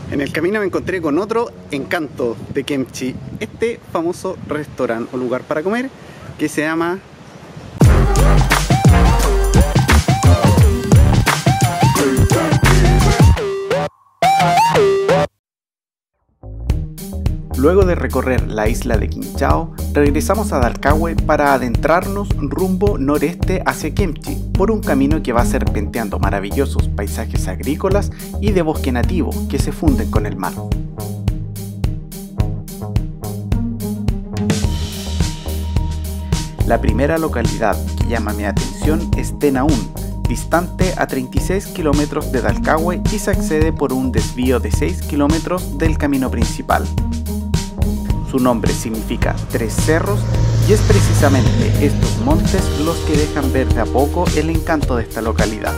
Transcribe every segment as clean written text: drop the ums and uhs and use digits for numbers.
En el camino me encontré con otro encanto de Kemchi, este famoso restaurante o lugar para comer que se llama Luego de recorrer la isla de Qinchao, regresamos a Dalcahue para adentrarnos rumbo noreste hacia Kemchi, por un camino que va serpenteando maravillosos paisajes agrícolas y de bosque nativo que se funden con el mar. La primera localidad que llama mi atención es Tenaún, distante a 36 kilómetros de Dalcahue y se accede por un desvío de 6 kilómetros del camino principal. Su nombre significa tres cerros y es precisamente estos montes los que dejan ver de a poco el encanto de esta localidad.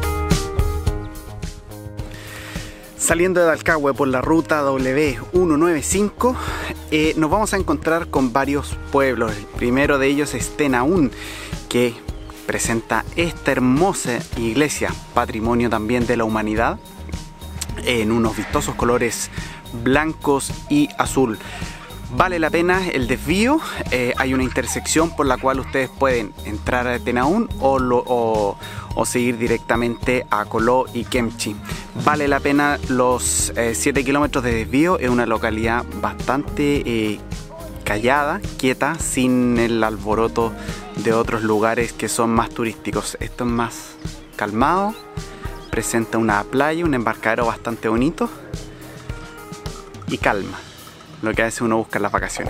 Saliendo de Dalcahue por la ruta W195 nos vamos a encontrar con varios pueblos. El primero de ellos es Tenaún, que presenta esta hermosa iglesia, patrimonio también de la humanidad, en unos vistosos colores blancos y azul. Vale la pena el desvío, hay una intersección por la cual ustedes pueden entrar a Tenaún o seguir directamente a Coló y Kemchi. Vale la pena los 7 kilómetros de desvío, es una localidad bastante callada, quieta, sin el alboroto de otros lugares que son más turísticos. Esto es más calmado, presenta una playa, un embarcadero bastante bonito y calma, lo que a veces uno busca en las vacaciones.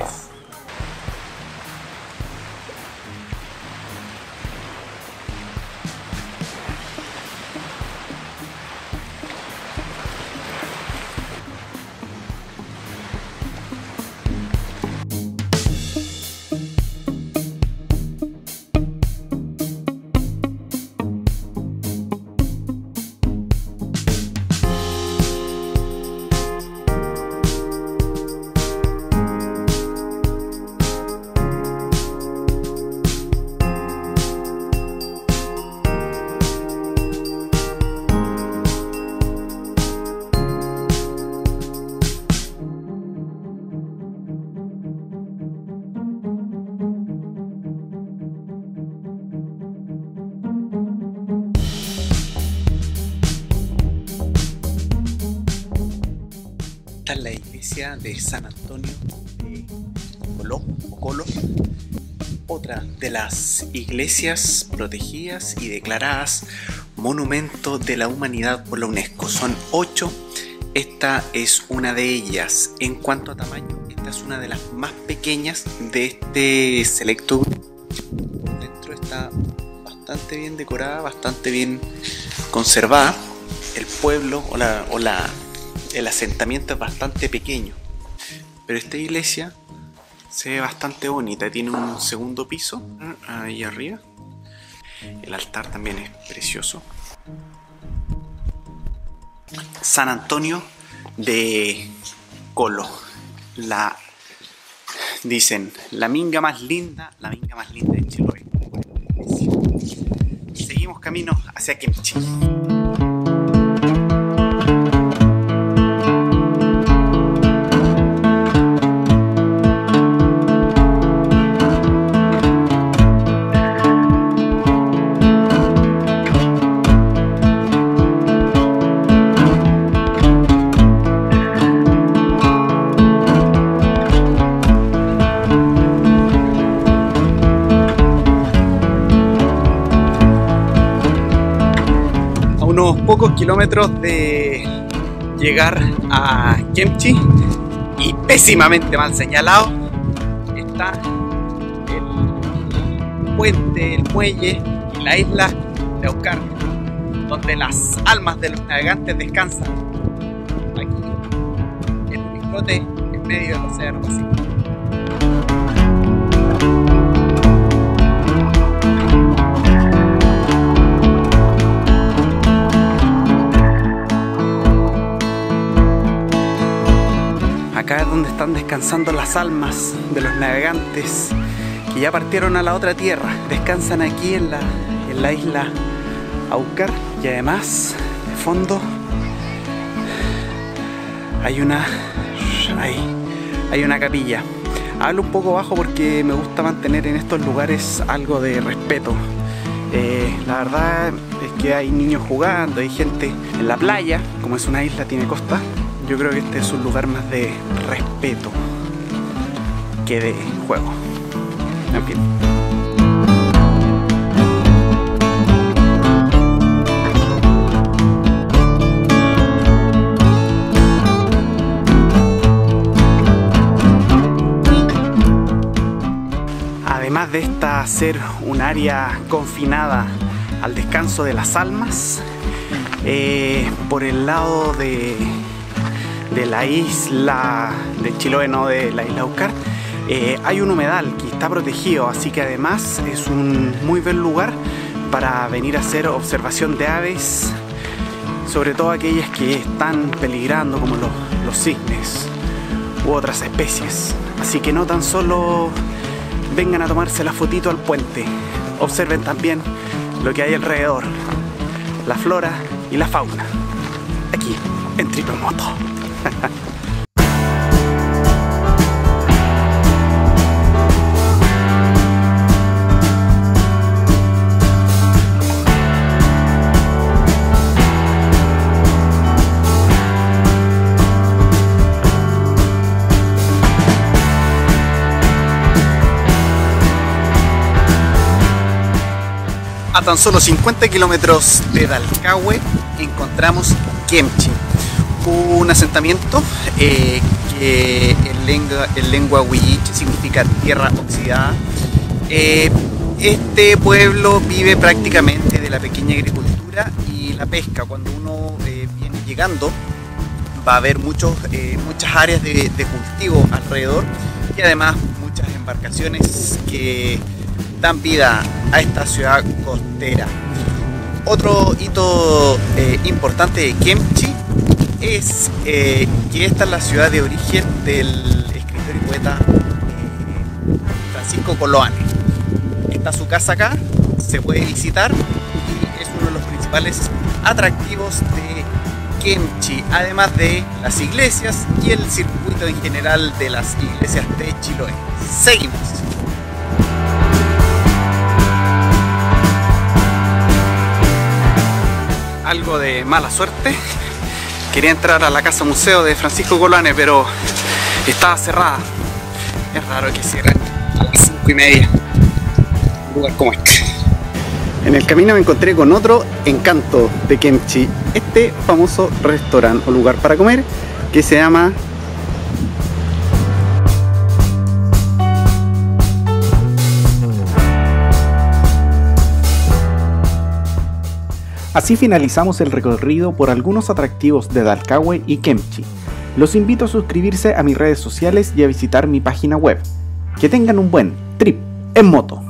Esta es la iglesia de San Antonio de Coló, o Colo, otra de las iglesias protegidas y declaradas Monumento de la Humanidad por la UNESCO. Son 8, esta es una de ellas. En cuanto a tamaño, esta es una de las más pequeñas de este selecto grupo. Por dentro está bastante bien decorada, bastante bien conservada. El pueblo el asentamiento es bastante pequeño, pero esta iglesia se ve bastante bonita. Tiene un segundo piso ahí arriba. El altar también es precioso. San Antonio de Colo, dicen la minga más linda de Chiloé. Seguimos camino hacia Kemchi. Unos pocos kilómetros de llegar a Kemchi y pésimamente mal señalado está el puente, el muelle y la isla de Aukar, donde las almas de los navegantes descansan aquí en un islote en medio del océano Pacífico. Acá es donde están descansando las almas de los navegantes que ya partieron a la otra tierra. Descansan aquí en la isla Aukar, y además de fondo hay una capilla. Hablo un poco bajo porque me gusta mantener en estos lugares algo de respeto. La verdad es que hay niños jugando, hay gente en la playa. Como es una isla, tiene costa. Yo creo que este es un lugar más de respeto que de juego. En fin. Además de esta ser un área confinada al descanso de las almas, por el lado de la isla de Chiloé, no de la isla Ucar, hay un humedal que está protegido, así que además es un muy buen lugar para venir a hacer observación de aves, sobre todo aquellas que están peligrando como los cisnes u otras especies. Así que no tan solo vengan a tomarse la fotito al puente, observen también lo que hay alrededor, la flora y la fauna, aquí en Triple Moto. A tan solo 50 kilómetros de Dalcahue encontramos Kemchi, un asentamiento que en lengua huilliche significa tierra oxidada. Este pueblo vive prácticamente de la pequeña agricultura y la pesca. Cuando uno viene llegando va a haber muchas áreas de cultivo alrededor y además muchas embarcaciones que dan vida a esta ciudad costera. Otro hito importante de Kemchi es que esta es la ciudad de origen del escritor y poeta Francisco Coloane. Está su casa acá, se puede visitar y es uno de los principales atractivos de Kemchi, además de las iglesias y el circuito en general de las iglesias de Chiloé. Seguimos. Algo de mala suerte, quería entrar a la casa museo de Francisco Coloane, pero estaba cerrada. Es raro que cierren a las 5:30 un lugar como este. En el camino me encontré con otro encanto de Kemchi, este famoso restaurante o lugar para comer que se llama Así finalizamos el recorrido por algunos atractivos de Dalcahue y Kemchi. Los invito a suscribirse a mis redes sociales y a visitar mi página web. Que tengan un buen trip en moto.